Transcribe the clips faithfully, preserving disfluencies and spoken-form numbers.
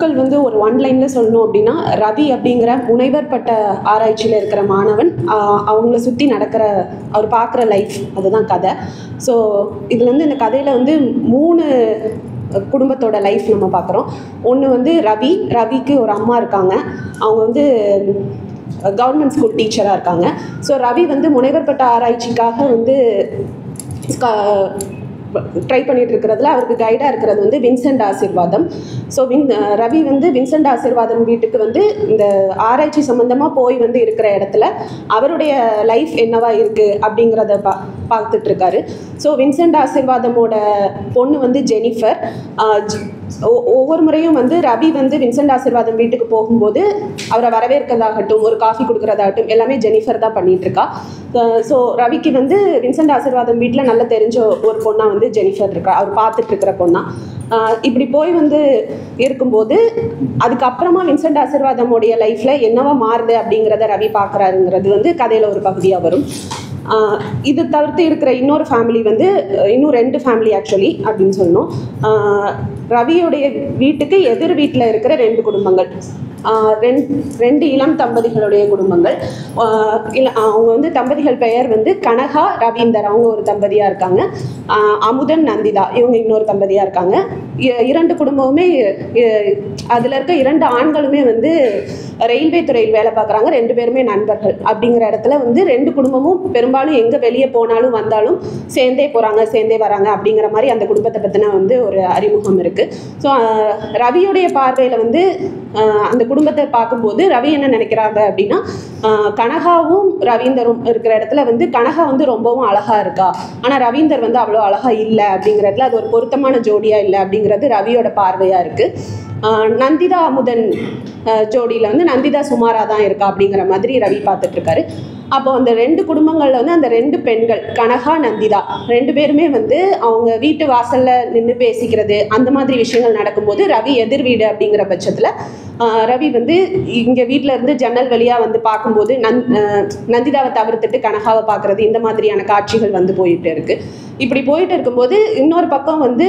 பூக்கள் வந்து ஒரு ஒன் லைனில் சொல்லணும் அப்படின்னா, ரவி அப்படிங்கிற முனைவர் பட்ட ஆராய்ச்சியில் இருக்கிற மாணவன் அவங்கள சுற்றி நடக்கிற அவர் பார்க்குற லைஃப் அதுதான் கதை. ஸோ இதில் வந்து இந்த கதையில் வந்து மூணு குடும்பத்தோட லைஃப் நம்ம பார்க்குறோம். ஒன்று வந்து ரவி ரவிக்கு ஒரு அம்மா இருக்காங்க. அவங்க வந்து கவர்மெண்ட் ஸ்கூல் டீச்சராக இருக்காங்க. ஸோ ரவி வந்து முனைவர் பட்ட ஆராய்ச்சிக்காக வந்து ட்ரை பண்ணிட்டு இருக்கிறதுல அவருக்கு கைடாக இருக்கிறது வந்து வின்சென்ட் ஆசீர்வாதம். ஸோ வின் ரவி வந்து வின்சென்ட் ஆசீர்வாதம் வீட்டுக்கு வந்து இந்த ஆராய்ச்சி சம்மந்தமாக போய் வந்து இருக்கிற இடத்துல அவருடைய லைஃப் என்னவா இருக்குது அப்படிங்கிறத பா பார்த்துட்ருக்காரு. ஸோ வின்சென்ட் ஆசீர்வாதமோட பொண்ணு வந்து ஜெனிஃபர். ஒவ்வொரு முறையும் வந்து ரவி வந்து வின்சென்ட் ஆசீர்வாதம் வீட்டுக்கு போகும்போது அவரை வரவேற்கிறதாகட்டும், ஒரு காஃபி கொடுக்குறதாகட்டும் எல்லாமே ஜெனிஃபர் தான் பண்ணிகிட்ருக்கா. ஸோ ரவிக்கு வந்து வின்சென்ட் ஆசீர்வாதம் வீட்டில் நல்லா தெரிஞ்ச ஒரு பொண்ணாக வந்து ஜெனிஃபர் இருக்கா, அவர் பார்த்துட்ருக்கிற பொண்ணா. இப்படி போய் வந்து இருக்கும்போது அதுக்கப்புறமா வின்சென்ட் ஆசீர்வாதமுடைய லைஃப்பில் என்னவா மாறுது அப்படிங்கிறத ரவி பார்க்குறாருங்கிறது வந்து கதையில் ஒரு பகுதியாக வரும். இது தவிர்த்து இருக்கிற இன்னொரு ஃபேமிலி வந்து இன்னும் ரெண்டு ஃபேமிலி ஆக்சுவலி அப்படின்னு சொல்லணும். ரவியோடைய வீட்டுக்கு எதிர் வீட்டில் இருக்கிற ரெண்டு குடும்பங்கள், ரெண்டு ரெண்டு இளம் தம்பதிகளுடைய குடும்பங்கள். இல்லை அவங்க வந்து தம்பதிகள் பெயர் வந்து கனகா ரவீந்தர், அவங்க ஒரு தம்பதியாக இருக்காங்க. அமுதன் நந்திதா இவங்க இன்னொரு தம்பதியாக இருக்காங்க. இரண்டு குடும்பமுமே அதில் இருக்க இரண்டு ஆண்களுமே வந்து ரயில்வே துறையில் வேலை பார்க்குறாங்க. ரெண்டு பேருமே நண்பர்கள். அப்படிங்கிற இடத்துல வந்து ரெண்டு குடும்பமும் பெரும்பாலும் எங்கே வெளியே போனாலும் வந்தாலும் சேர்ந்தே போகிறாங்க, சேர்ந்தே வராங்க அப்படிங்கிற மாதிரி அந்த குடும்பத்தை பற்றின வந்து ஒரு அறிமுகம் இருக்குது. ஸோ ரவியுடைய பார்வையில் வந்து அந்த குடும்பத்தை பார்க்கும்போது ரவி என்ன நினைக்கிறாங்க அப்படின்னா, கனகாவும் ரவீந்தரும் இருக்கிற இடத்துல வந்து கனகா வந்து ரொம்பவும் அழகாக இருக்கா, ஆனால் ரவீந்தர் வந்து அவ்வளோ அழகாக இல்லை அப்படிங்கிற இடத்துல அது ஒரு பொருத்தமான ஜோடியாக இல்லை அப்படிங்கிறது ரவியோட பார்வையாக இருக்குது. நந்திதா அமுதன் ஜோடியில் வந்து நந்திதா சுமாராக தான் இருக்கா அப்படிங்கிற மாதிரி ரவி பார்த்துட்ருக்காரு. அப்போ அந்த ரெண்டு குடும்பங்களில் வந்து அந்த ரெண்டு பெண்கள் கனகா நந்திதா ரெண்டு பேருமே வந்து அவங்க வீட்டு வாசலில் நின்று பேசிக்கிறது அந்த மாதிரி விஷயங்கள் நடக்கும்போது ரவி எதிர் வீடு அப்படிங்கிற பட்சத்தில் ரவி வந்து இங்கே வீட்டில் இருந்து ஜன்னல் வழியாக வந்து பார்க்கும்போது நந் நந்திதாவை தவிர்த்துட்டு கனகாவை பார்க்குறது இந்த மாதிரியான காட்சிகள் வந்து போயிட்டு இருக்குது. இப்படி போயிட்டு இருக்கும்போது இன்னொரு பக்கம் வந்து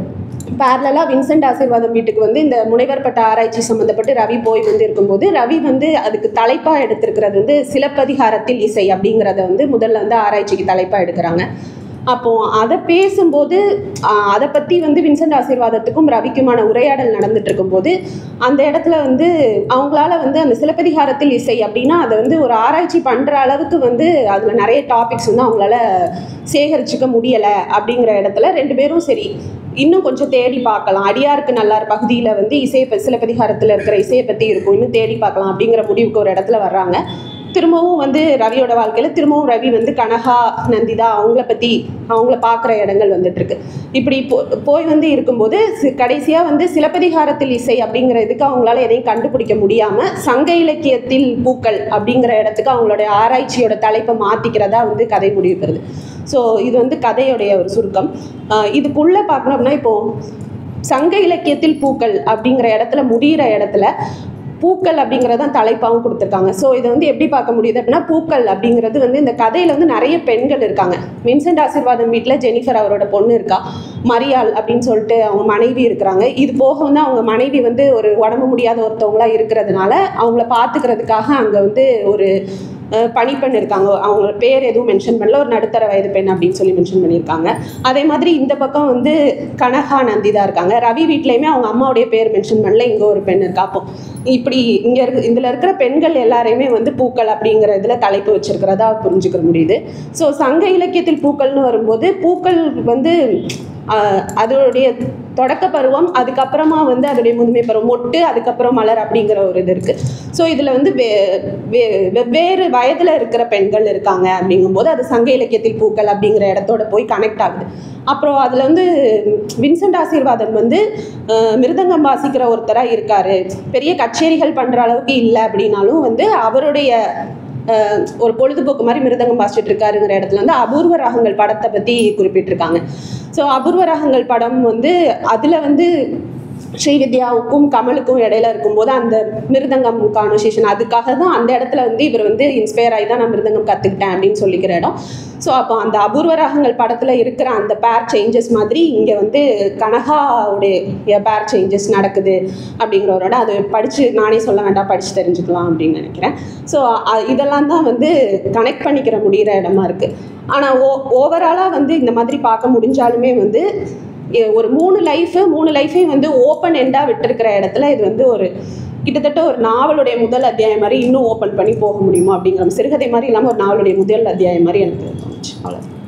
பேரலாக வின்சென்ட் ஆசீர்வாதம் வீட்டுக்கு வந்து இந்த முனைவர் பட்ட ஆராய்ச்சி சம்மந்தப்பட்டு ரவி போய் வந்து இருக்கும்போது ரவி வந்து அதுக்கு தலைப்பாக எடுத்திருக்கிறது வந்து சிலப்பதிகாரத்தில் இசை அப்படிங்கிறத வந்து முதல்ல வந்து ஆராய்ச்சிக்கு தலைப்பாக எடுக்கிறாங்க. அப்போது அதை பேசும்போது அதை பற்றி வந்து வின்சென்ட் ஆசீர்வாதத்துக்கும் ரவிக்குமான உரையாடல் நடந்துட்டு இருக்கும்போது அந்த இடத்துல வந்து அவங்களால வந்து அந்த சிலப்பதிகாரத்தில் இசை அப்படின்னா அதை வந்து ஒரு ஆராய்ச்சி பண்ணுற அளவுக்கு வந்து அதில் நிறைய டாபிக்ஸ் வந்து அவங்களால சேகரிச்சுக்க முடியலை. அப்படிங்கிற இடத்துல ரெண்டு பேரும் சரி இன்னும் கொஞ்சம் தேடி பார்க்கலாம், அடியாருக்கு நல்லார் பகுதியில் வந்து இசையை சிலப்பதிகாரத்தில் இருக்கிற இசையை பற்றி இருக்கும், இன்னும் தேடி பார்க்கலாம் அப்படிங்கிற முடிவுக்கு ஒரு இடத்துல வர்றாங்க. திரும்பவும் வந்து ரவியோட வாழ்க்கையில் திரும்பவும் ரவி வந்து கனகா நந்திதா அவங்கள பற்றி அவங்கள பார்க்குற இடங்கள் வந்துட்டுருக்கு. இப்படி போ போய் வந்து இருக்கும்போது கடைசியாக வந்து சிலப்பதிகாரத்தில் இசை அப்படிங்கிற இதுக்கு அவங்களால எதையும் கண்டுபிடிக்க முடியாமல் சங்க இலக்கியத்தில் பூக்கள் அப்படிங்கிற இடத்துக்கு அவங்களுடைய ஆராய்ச்சியோட தலைப்பை மாற்றிக்கிறதா வந்து கதை முடிவு பெறுது. ஸோ இது வந்து கதையுடைய ஒரு சுருக்கம். இதுக்குள்ளே பார்க்கணும் அப்படின்னா இப்போது சங்க இலக்கியத்தில் பூக்கள் அப்படிங்கிற இடத்துல முடிகிற இடத்துல பூக்கள் அப்படிங்கிறதான் தலைப்பாகவும் கொடுத்துருக்காங்க. ஸோ இதை வந்து எப்படி பார்க்க முடியுது அப்படின்னா, பூக்கள் அப்படிங்கிறது வந்து இந்த கதையில் வந்து நிறைய பெண்கள் இருக்காங்க. வின்சென்ட் ஆசீர்வாதம் வீட்டில் ஜெனிஃபர் அவரோட பொண்ணு இருக்கா, மரியாள் அப்படின்னு சொல்லிட்டு அவங்க மனைவி இருக்கிறாங்க. இது போக வந்து அவங்க மனைவி வந்து ஒரு உடம்பு முடியாத ஒருத்தவங்களா இருக்கிறதுனால அவங்கள பார்த்துக்கிறதுக்காக அங்கே வந்து ஒரு பணிப்பெண் இருக்காங்க. அவங்க பேர் எதுவும் மென்ஷன் பண்ணல, ஒரு நடுத்தர வயது பெண் அப்படின்னு சொல்லி மென்ஷன் பண்ணியிருக்காங்க. அதே மாதிரி இந்த பக்கம் வந்து கனகா நந்திதா இருக்காங்க. ரவி வீட்லேயுமே அவங்க அம்மாவுடைய பேர் மென்ஷன் பண்ணல, இங்கே ஒரு பெண் இருக்கா. அப்போ இப்படி இங்கே இருக்கு இதில் இருக்கிற பெண்கள் எல்லாரையுமே வந்து பூக்கள் அப்படிங்கிற இதில் தலைப்பு வச்சிருக்கிறதா புரிஞ்சுக்க முடியுது. ஸோ சங்க இலக்கியத்தில் பூக்கள்னு வரும்போது பூக்கள் வந்து அதோடைய தொடக்க பருவம், அதுக்கப்புறமா வந்து அதோடைய முதுமை பருவம், மொட்டு, அதுக்கப்புறம் மலர் அப்படிங்கிற ஒரு இது இருக்குது. ஸோ இதில் வந்து வே வெவ்வேறு வயதில் இருக்கிற பெண்கள் இருக்காங்க அப்படிங்கும்போது அது சங்க இலக்கியத்தில் பூக்கள் அப்படிங்கிற இடத்தோட போய் கனெக்ட் ஆகுது. அப்புறம் அதில் வந்து வின்சென்ட் ஆசீர்வாதம் வந்து மிருதங்கம் வாசிக்கிற ஒருத்தராக இருக்கார். பெரிய கச்சேரிகள் பண்ணுற அளவுக்கு இல்லை அப்படின்னாலும் வந்து அவருடைய ஒரு பொழுதுபோக்கு மாதிரி மிருதங்கம் வாசிச்சுட்டு இருக்காருங்கிற இடத்துல வந்து அபூர்வ ராகங்கள் படத்தை பற்றி குறிப்பிட்டிருக்காங்க. ஸோ அபூர்வ ராகங்கள் படம் வந்து அதில் வந்து ஸ்ரீவித்யாவுக்கும் கமலுக்கும் இடையில இருக்கும்போது அந்த மிருதங்கம் கான்வர்சேஷன், அதுக்காக தான் அந்த இடத்துல வந்து இவர் வந்து இன்ஸ்பயர் ஆகி தான் நான் மிருதங்கம் கற்றுக்கிட்டேன் அப்படின்னு சொல்லிக்கிற இடம். ஸோ அப்போ அந்த அபூர்வ ராகங்கள் படத்தில் இருக்கிற அந்த பேர் சேஞ்சஸ் மாதிரி இங்கே வந்து கனகாவுடைய பேர் சேஞ்சஸ் நடக்குது அப்படிங்கிறவரோட அது படித்து நானே சொல்ல வேண்டாம், படித்து தெரிஞ்சுக்கலாம் அப்படின்னு நினைக்கிறேன். ஸோ இதெல்லாம் தான் வந்து கனெக்ட் பண்ணிக்கிற முடிகிற இடமா இருக்குது. ஆனால் ஓ ஓவராலாக வந்து இந்த மாதிரி பார்க்க முடிஞ்சாலுமே வந்து ஒரு மூணு லைஃபு மூணு லைஃபையும் வந்து ஓப்பன் எண்டாக விட்டுருக்கிற இடத்துல இது வந்து ஒரு கிட்டத்தட்ட ஒரு நாவலுடைய முதல் அத்தியாயம் மாதிரி இன்னும் ஓப்பன் பண்ணி போக முடியுமா அப்படிங்கிற சிறுகதை மாதிரி இல்லாமல் ஒரு நாவலுடைய முதல் அத்தியாயம் மாதிரி எனக்கு தோணுச்சு. அவ்வளோ.